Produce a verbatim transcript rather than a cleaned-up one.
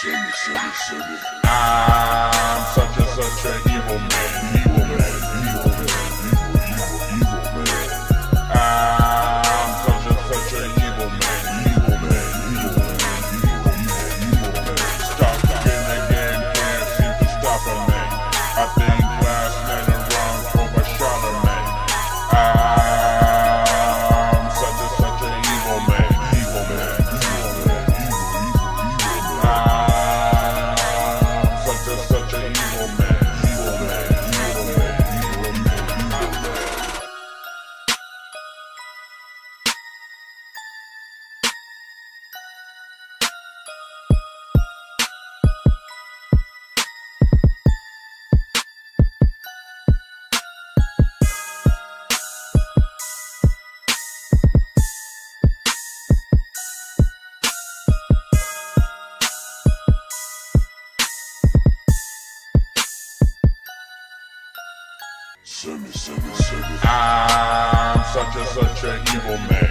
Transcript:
I'm such and such an evil man, evil man, evil man, evil, evil, evil man. I'm such and such an evil man, evil man, evil man, evil, evil, evil man. Stop again, again, can't seem to stop a man. I think last night around for my Charlemagne. I'm such and such an evil man, evil man, evil man, evil, evil, evil man. I'm such and such an evil man.